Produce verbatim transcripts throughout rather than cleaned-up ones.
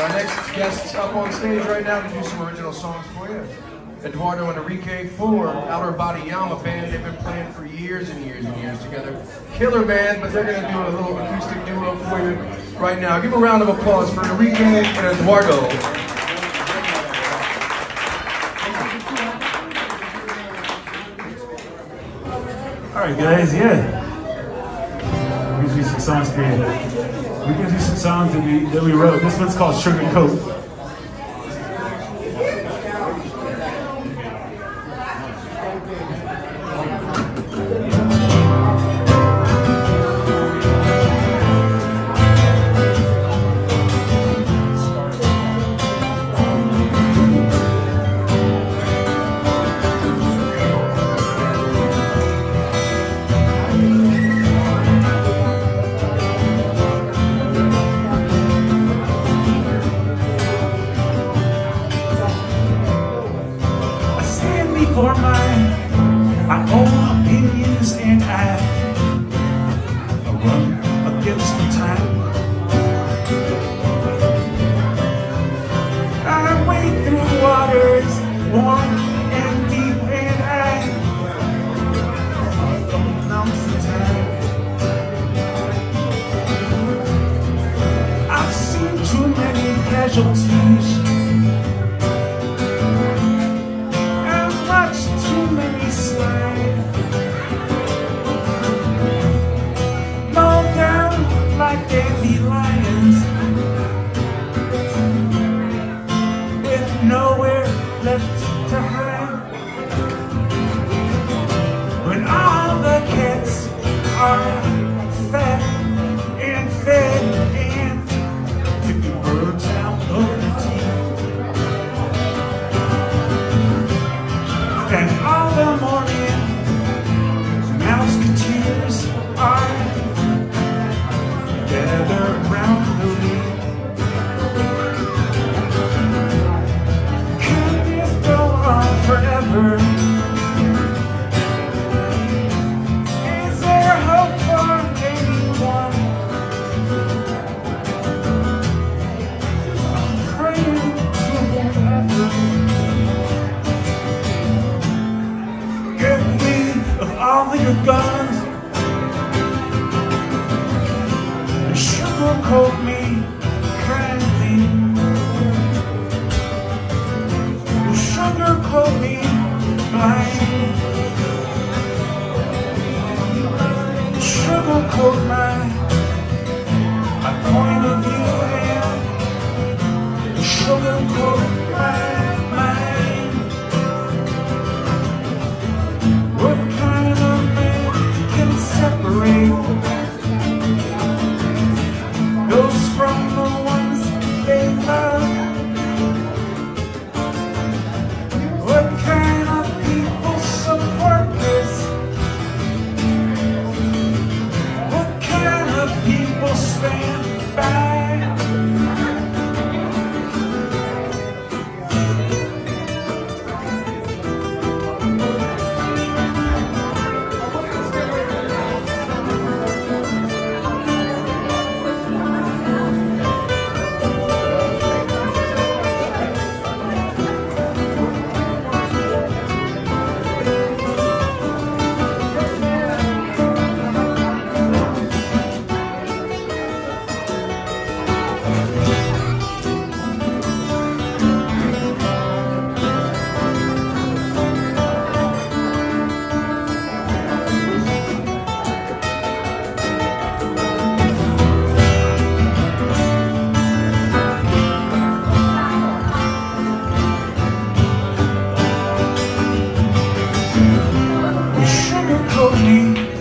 Our next guest's up on stage right now to do some original songs for you. Eduardo and Enrique for Outer Body Llama band. They've been playing for years and years and years together. Killer band, but they're going to do a little acoustic duo for you right now. Give a round of applause for Enrique and Eduardo. Alright guys, yeah. We're gonna do some songs for you. We're gonna do some songs that we, that we wrote. This one's called Sugarcoat. For my, my own opinions and I, I run against the time. I wade through waters warm and deep and I announce the time. I've seen too many casualties, too many slide, mowed down like dandelions, with nowhere left to hide. When all the cats are fat and fed and picking birds out of the teeth, and all the morning mouseketeers are gathered round the leaf. Can this go on forever? Is there hope for anyone? I'm praying to whoever. All of your guns and sugarcoat me kindly. Sugarcoat me blind. Sugarcoat my, my point of view and sugarcoat my mind. Separate those from the ones they love. What kind of people support this? What kind of people stand by?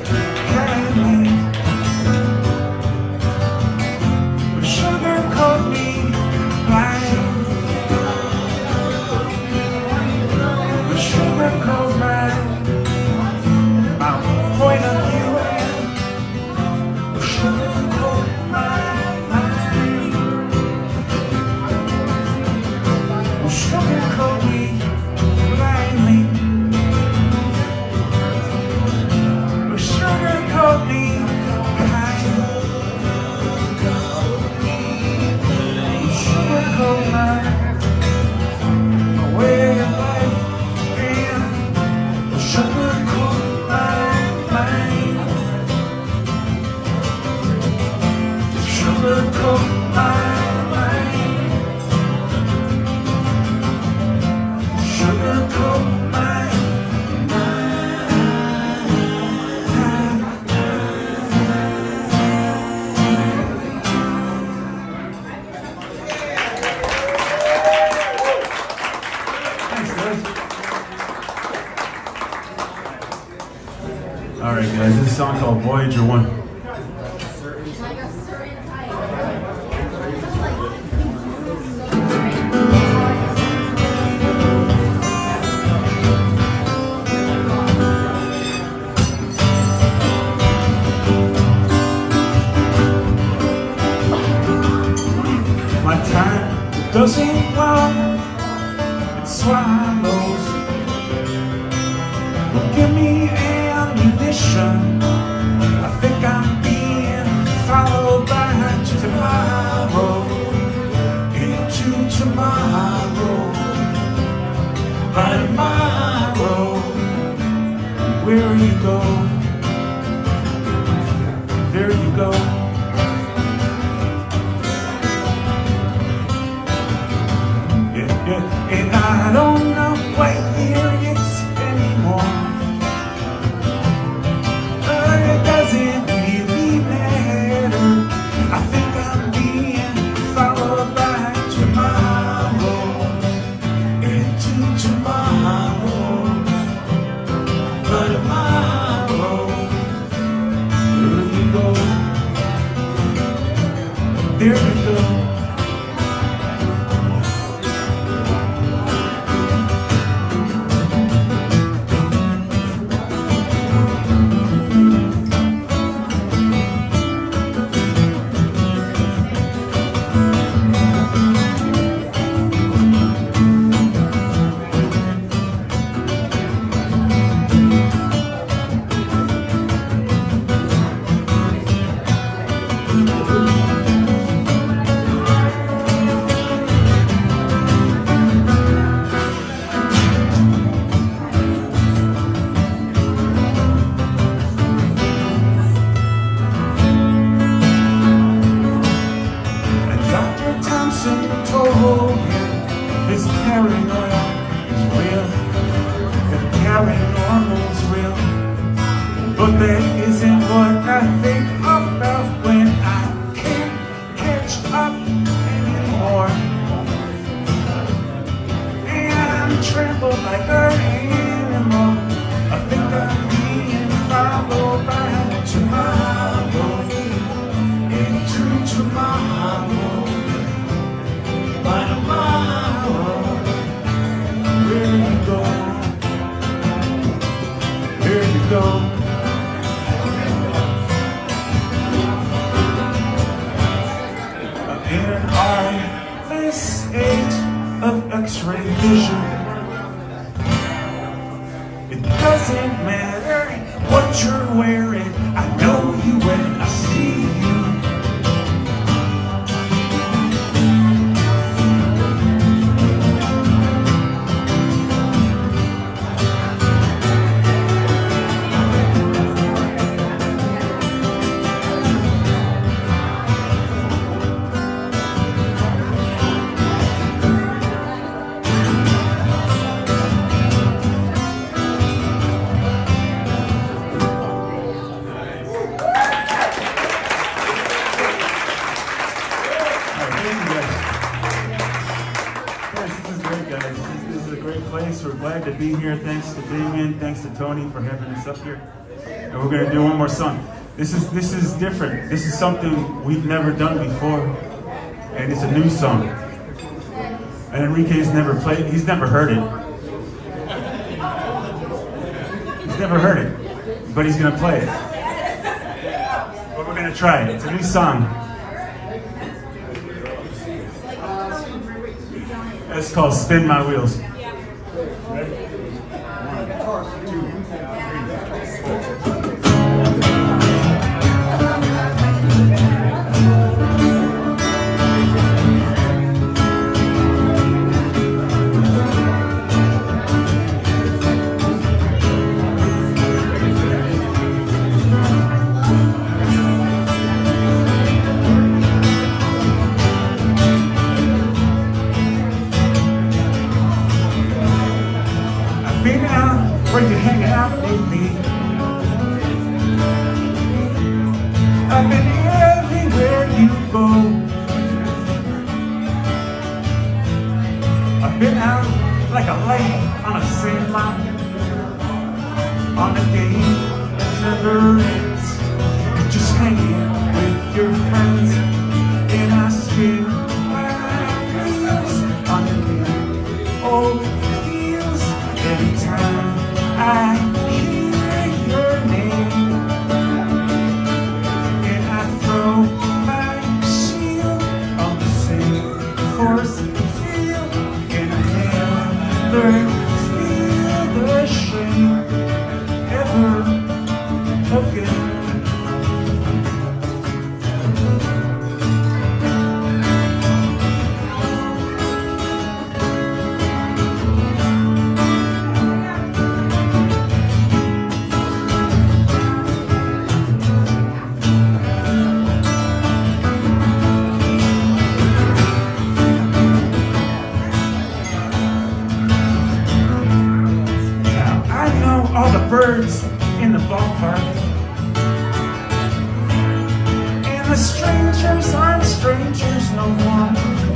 Sugarcoat Sugarcoat my mind. Sugarcoat my All right, guys, this song called Voyager One. My time doesn't walk, it swallows. Well, give me ammunition. I think I'm being followed back to tomorrow, into tomorrow. By tomorrow, where you go, there you go. And I don't know what year it's anymore, but it doesn't really matter. I think I'm being followed by tomorrow, into tomorrow. But tomorrow, there you go, there you go. Told him his paranoia is real, that paranormal's real, but that isn't what I think about when I can't catch up anymore. And I'm trembled like an animal. I think I'm being followed by tomorrow, into tomorrow. By tomorrow, where you go, there you go. In an eyeless age of X-ray vision, it doesn't matter what you're wearing. I know you when I see you. We're glad to be here. Thanks to Damien, thanks to Tony for having us up here. And we're gonna do one more song. This is this is different. This is something we've never done before, and it's a new song. And Enrique's never played. He's never heard it. He's never heard it, but he's gonna play it. But we're gonna try it. It's a new song. It's called "Spin My Wheels." like a light on a sand line, on a game that never ends. You're just hanging with your friends, and I spin my wheels on the game. Old wheels every time I hear your name, and I throw my shield on the same force field, and I never feel the shame ever again. All the birds in the ballpark, and the strangers aren't strangers no more.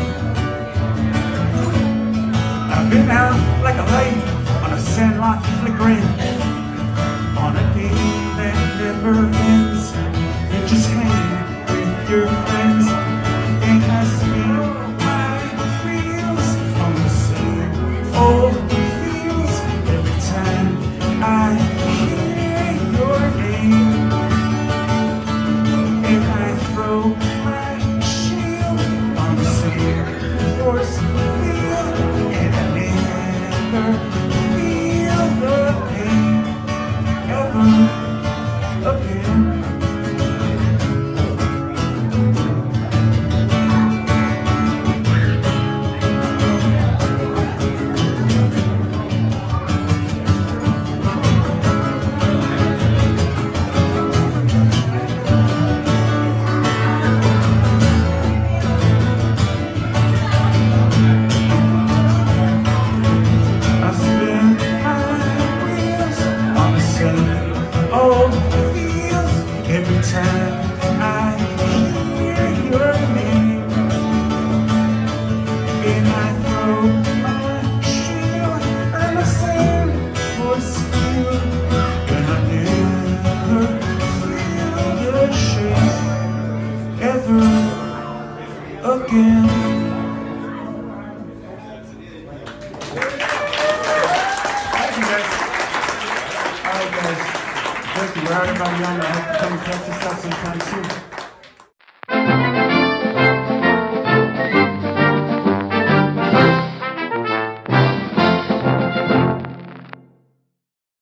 I've been out like a light on a sandlot flickering, on a game that never ends. You just hang with your friends, and I spin my wheels on the same old wheels every time I hear your name, and I throw my shield on the same force field, and I never feel the pain ever again. Old feels every time I hear your name, and I throw my shield on the same force field, and I never feel the shame ever again. Thank you, guys. All right, guys. Thank you. We're Outer Body Llama. I hope you come and catch us out sometime soon.